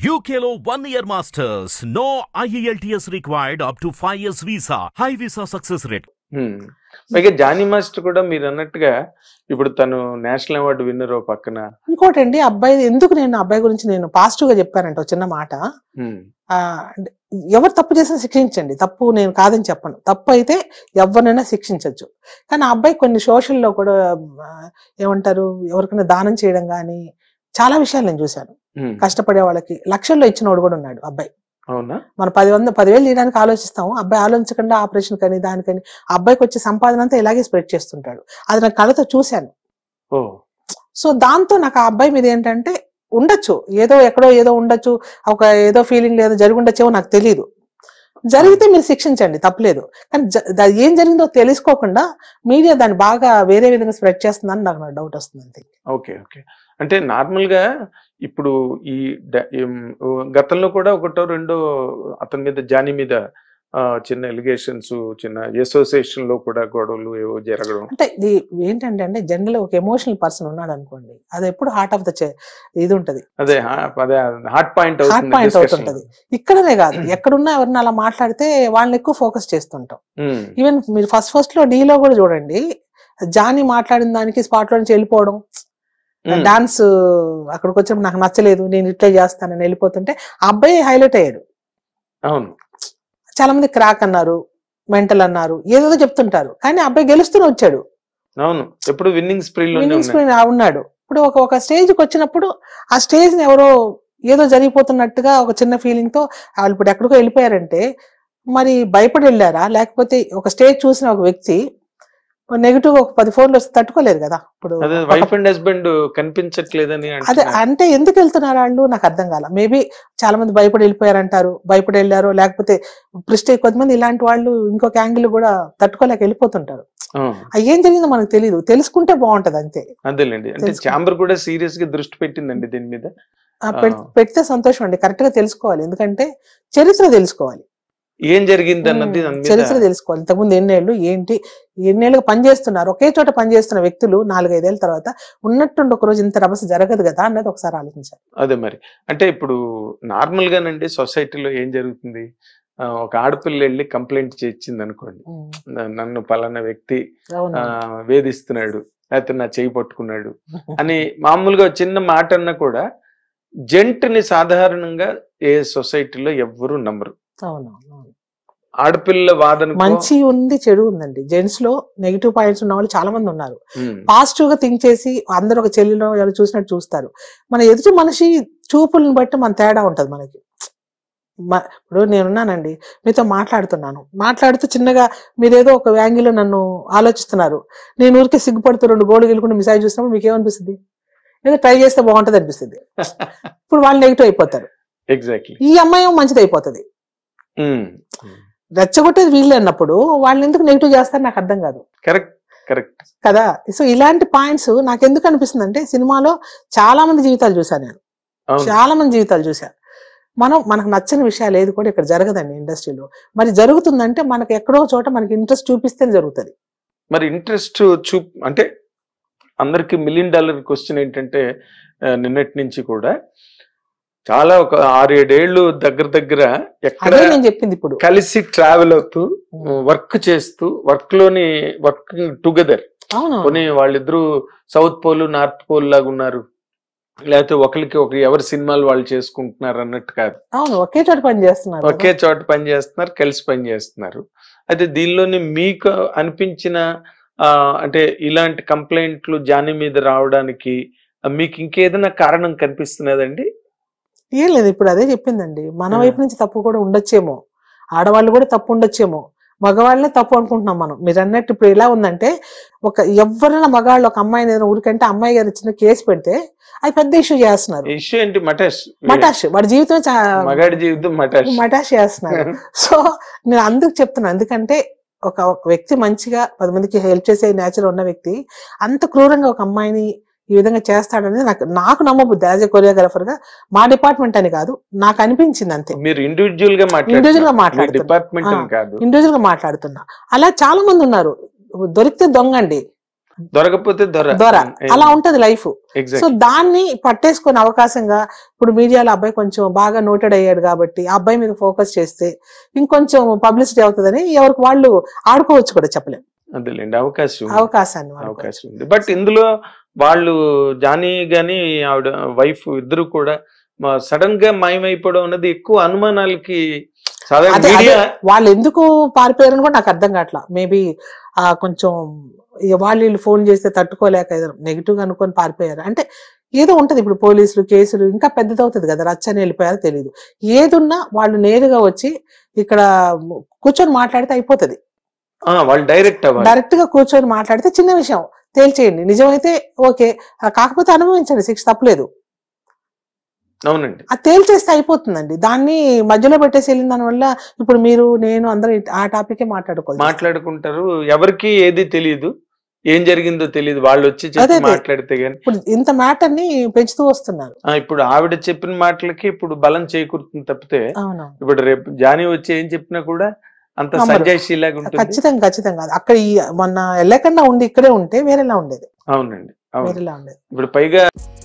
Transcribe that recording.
UKLO 1 year masters. No IELTS required up to 5 years visa. High visa success rate. పైగా Jani master కూడా మీరు అన్నట్టుగా ఇప్పుడు తను నేషనల్ అవార్డు విన్నర్ పక్కన. ఇంకోటండి, అబ్బాయి ఎందుకు నేను అబ్బాయి గురించి నేను పాజిటివ్ గా చెప్పానంటే ఒక చిన్న మాట, ఎవరు తప్పు చేసినా శిక్షించండి, తప్పు నేను కాదని చెప్పను, తప్పు అయితే ఎవరినైనా శిక్షించవచ్చు. కానీ ఆ అబ్బాయి కొన్ని సోషల్లో కూడా ఏమంటారు, ఎవరికైనా దానం చేయడం కానీ చాలా విషయాలు నేను చూశాను. కష్టపడే వాళ్ళకి లక్షల్లో ఇచ్చినోడు కూడా ఉన్నాడు అబ్బాయి. అవునా? మనం 10,000 తీయడానికి ఆలోచిస్తాము, అబ్బాయి ఆలోచించకుండా ఆపరేషన్ కానీ దానికని అబ్బాయికి వచ్చే సంపాదన అంతా ఇలాగే స్ప్రెడ్ చేస్తుంటాడు. అది నా కళ్ళతో చూశాను. సో దాంతో నాకు ఆ అబ్బాయి మీద ఏంటంటే ఉండొచ్చు, ఏదో ఎక్కడో ఏదో ఉండొచ్చు, ఒక ఏదో ఫీలింగ్ ఏదో జరిగి ఉండొచ్చేమో నాకు తెలియదు. జరిగితే మీరు శిక్షించండి, తప్పలేదు. కానీ ఏం జరిగిందో తెలుసుకోకుండా మీడియా దాన్ని బాగా వేరే విధంగా స్ప్రెడ్ చేస్తుందని నాకు డౌట్ వస్తుంది అంతే. Okay okay. అంటే నార్మల్ గా ఇప్పుడు ఈ గతంలో కూడా ఒకటో రెండో అతని మీద, జానీ మీద చిన్న ఎలిగేషన్స్, చిన్న అసోసియేషన్ లో కూడా గొడవలు ఏవో జరగడం. అంటే ఇది ఏంటంటే అంటే జనరల్ ఒక ఎమోషనల్ పర్సన్ ఉన్నాడు అనుకోండి, అది ఎప్పుడు హార్ట్ ఆఫ్ ద ఇది ఉంటది, అదే హార్ట్ పాయింట్ అవుతుంటది. ఇక్కడనే కాదు, ఎక్కడున్నా ఎవరిని అలా మాట్లాడితే వాళ్ళని ఎక్కువ ఫోకస్ చేస్తుంటాం. ఈవెన్ మీరు ఫస్ట్ లో డీలో కూడా చూడండి, జానీ మాట్లాడిన దానికి స్పాట్ లో నుంచి వెళ్ళిపోవడం, డాన్స్ అక్కడికి వచ్చినప్పుడు నాకు నచ్చలేదు, నేను ఇట్లా చేస్తానని వెళ్ళిపోతుంటే ఆ అబ్బాయి హైలైట్ అయ్యాడు. అవును, చాలా మంది క్రాక్ అన్నారు, మెంటల్ అన్నారు, ఏదో చెప్తుంటారు, కానీ అబ్బాయి గెలుస్తూనే వచ్చాడు. అవును, ఎప్పుడు విన్నింగ్ స్ప్రీ ఉన్నాడు. ఇప్పుడు ఒక స్టేజ్కి వచ్చినప్పుడు ఆ స్టేజ్ ని ఎవరో ఏదో జరిగిపోతున్నట్టుగా ఒక చిన్న ఫీలింగ్ తో వాళ్ళు ఇప్పుడు ఎక్కడికో వెళ్ళిపోయారంటే మరి భయపడి వెళ్ళారా, లేకపోతే ఒక స్టేజ్ చూసిన ఒక వ్యక్తి నెగిటివ్ ఒక 10 ఫోన్లు వస్తే తట్టుకోలేదు కదా. ఇప్పుడు వైఫ్ అండ్ హస్బెండ్ కనిపించట్లేదని అదే అంటే ఎందుకు వెళ్తున్నారు వాళ్ళు నాకు అర్థం కాల. మేబీ చాలా మంది భయపడి వెళ్ళిపోయారంటారు, భయపడి వెళ్ళారు, లేకపోతే ప్రెస్టేజ్ కొంతమంది ఇలాంటి వాళ్ళు ఇంకొక యాంగిల్ కూడా తట్టుకోలేక వెళ్ళిపోతుంటారు. ఏం జరిగిందో మనకు తెలియదు, తెలుసుకుంటే బాగుంటది అంతే. అదేలేండి, అంటే ఛాంబర్ కూడా సీరియస్ గా దృష్టి పెట్టిందండి దీని మీద. పెడితే సంతోషం అండి, కరెక్ట్ గా తెలుసుకోవాలి, ఎందుకంటే చరిత్ర తెలుసుకోవాలి, ఏం జరిగింది అన్నది చరిత్ర తెలుసుకోవాలి. ఇంతకుముందు ఎన్నేళ్ళుగా పనిచేస్తున్నారు, ఒకే చోట పనిచేస్తున్న వ్యక్తులు 4-5 ఏళ్ళ తర్వాత ఉన్నట్టుండి ఒక రోజు ఇంత రభస జరగదు కదా అన్నది ఒకసారి ఆలోచించాలి. అదే మరి, అంటే ఇప్పుడు నార్మల్ గానండి సొసైటీలో ఏం జరుగుతుంది, ఒక ఆడపిల్ల వెళ్ళి కంప్లైంట్ చేయించింది అనుకోండి, నన్ను పలానా వ్యక్తి వేధిస్తున్నాడు, లేకపోతే నా చేయి పట్టుకున్నాడు అని మామూలుగా చిన్న మాట అన్నా కూడా జెంట్ ని సాధారణంగా ఏ సొసైటీలో ఎవ్వరూ నమ్మరు. ఆడపిల్ల వాదన మంచి ఉంది, చెడు ఉందండి. జెంట్స్ లో నెగిటివ్ పాయింట్స్ ఉన్న వాళ్ళు చాలా మంది ఉన్నారు. పాజిటివ్ గా థింక్ చేసి అందరూ ఒక చెల్లిలో ఎవరు చూసినట్టు చూస్తారు. మన ఎదుటి మనిషి చూపులను బట్టి మన తేడా ఉంటది మనకి. ఇప్పుడు నేనున్నానండి, మీతో మాట్లాడుతూ చిన్నగా మీరేదో ఒక యాంగిల్లో నన్ను ఆలోచిస్తున్నారు, నేను ఊరికే సిగ్గుపడుతూ 2 గోళ్ళు గెలుకుంటూ మిసైజ్ చూసినప్పుడు మీకు ఏమనిపిస్తుంది, ఏదో ట్రై చేస్తే బాగుంటది అనిపిస్తుంది. ఇప్పుడు వాళ్ళు నెగిటివ్ అయిపోతారు, ఎగ్జాక్ట్లీ ఈ అమ్మాయి మంచిది అయిపోతుంది. రెచ్చగొట్టేది వీళ్ళు అన్నప్పుడు వాళ్ళు ఎందుకు నెగిటివ్ చేస్తారు నాకు అర్థం కాదు. కరెక్ట్ కదా. సో ఇలాంటి పాయింట్స్ నాకు ఎందుకు అనిపిస్తుంది అంటే, సినిమాలో చాలా మంది జీవితాలు చూసాను నేను, చాలా మంది జీవితాలు చూశాను. మనకు నచ్చని విషయాలు ఏది కూడా ఇక్కడ జరగదండి ఇండస్ట్రీలో. మరి జరుగుతుందంటే మనకు ఎక్కడో చోట మనకి ఇంట్రెస్ట్ చూపిస్తే జరుగుతుంది. మరి ఇంట్రెస్ట్ అంటే అందరికి $1 మిలియన్ క్వశ్చన్ ఏంటంటే, నిన్నటి నుంచి కూడా చాలా ఒక 6-7 ఏళ్ళు దగ్గర ఎక్కడ నేను చెప్పింది ఇప్పుడు కలిసి ట్రావెల్ అవుతూ వర్క్ చేస్తూ వర్కింగ్ టుగెదర్. కొన్ని వాళ్ళిద్దరూ సౌత్ పోల్ నార్త్ పోల్ లాగా ఉన్నారు, లేకపోతే ఒకరికి ఎవరి సినిమాలు వాళ్ళు చేసుకుంటున్నారు అన్నట్టు కాదు. ఒకే చోట పని చేస్తున్నారు, కలిసి పని చేస్తున్నారు. అయితే దీనిలోని మీకు అనిపించిన అంటే ఇలాంటి కంప్లైంట్లు జానీ మీద రావడానికి మీకు ఇంకేదైనా కారణం కనిపిస్తున్నదండి? ఏం లేదు, ఇప్పుడు అదే చెప్పిందండి, మన వైపు నుంచి తప్పు కూడా ఉండొచ్చేమో, ఆడవాళ్ళు కూడా తప్పు ఉండొచ్చేమో, మగవాళ్ళనే తప్పు అనుకుంటున్నాం మనం. మీరు అన్నట్టు ఇప్పుడు ఎలా ఉందంటే, ఎవరైనా మగాళ్ళు ఒక అమ్మాయిని ఏదైనా ఊరికంటే అమ్మాయి గారు చిన్న కేసు పెడితే అది పెద్ద ఇష్యూ చేస్తున్నారు. ఇష్యూ ఏంటి, మటాష్ వాడి జీవితం మగాడి జీవితం మటాష్ చేస్తున్నారు. సో నేను అందుకు చెప్తున్నాను, ఎందుకంటే ఒక వ్యక్తి మంచిగా 10 మందికి హెల్ప్ చేసే నేచర్ ఉన్న వ్యక్తి అంత క్రూరంగా ఒక అమ్మాయిని ఈ విధంగా చేస్తాడనేది నాకు నమ్మబుద్ధి. యాజ్ ఎ కొరియోగ్రాఫర్ గా, మా డిపార్ట్మెంట్ అని కాదు, నాకు అనిపించింది అంతే. మీరు ఇండివిజువల్ గా మాట్లాడుతున్నా, అలా చాలా మంది ఉన్నారు. దొరికితే దొంగండి, దొరకపోతే దొర అలా ఉంటది లైఫ్. సో ఎగ్జాక్ట్ దాన్ని పట్టేసుకునే అవకాశంగా ఇప్పుడు మీడియాలో అబ్బాయి కొంచెం బాగా నోటెడ్ అయ్యాడు కాబట్టి ఆ అబ్బాయి మీద ఫోకస్ చేస్తే ఇంకొంచెం పబ్లిసిటీ అవుతుందని ఎవరికి వాళ్ళు ఆడుకోవచ్చు కూడా చెప్పలేం. అదేలేండి అవకాశం అవకాశాన్ని అవకాశం ఉంది. బట్ ఇందులో వాళ్ళు జానీ గాని ఆవిడ వైఫ్ ఇద్దరు కూడా సడన్ గా మాయమైపోవడం అన్నది ఎక్కువ అనుమానాలకి సాధారణ అదే మీడియా వాళ్ళు ఎందుకు పారిపోయారని కూడా నాకు అర్థం కావట్లా. మేబీ కొంచెం వాళ్ళు ఫోన్ చేస్తే తట్టుకోలేక ఏదో నెగిటివ్ గా అనుకొని పారిపోయారు అంటే ఏదో ఉంటది. ఇప్పుడు పోలీసులు కేసులు ఇంకా పెద్దదవుతుంది కదా, రచ్చని వెళ్ళిపోయారో తెలియదు. ఏదున్నా వాళ్ళు నేరుగా వచ్చి ఇక్కడ కూర్చొని మాట్లాడితే అయిపోతుంది. వాళ్ళు డైరెక్ట్ గా కూర్చొని మాట్లాడితే చిన్న విషయం తేల్చేయండి, నిజమైతే ఓకే, కాకపోతే అనుభవించండి, శిక్ష తప్పలేదు. అవునండి అది తేల్చేస్తే అయిపోతుందండి. దాన్ని మధ్యలో పెట్టేసి వెళ్ళిన దాని వల్ల ఇప్పుడు మీరు నేను అందరూ ఆ టాపికే మాట్లాడుకుంటారు. ఎవరికి ఏది తెలియదు, ఏం జరిగిందో తెలియదు, వాళ్ళు వచ్చి చెప్పి మాట్లాడితే గానీ ఇప్పుడు ఇంత మ్యాటర్ ని పెంచుతూ వస్తున్నారు. ఇప్పుడు ఆవిడ చెప్పిన మాటలకి ఇప్పుడు బలం చేకూరుతుంది తప్పితే ఇప్పుడు రేపు జానీ వచ్చి ఏం చెప్పినా కూడా అంత సంజయశీలాగా ఉంటుంది. ఖచ్చితంగా అక్కడ మొన్న వెళ్ళకుండా ఉండి ఇక్కడే ఉంటే వేరేలా ఉండేది. అవునండి వేరేలా ఉండేది. ఇప్పుడు పైగా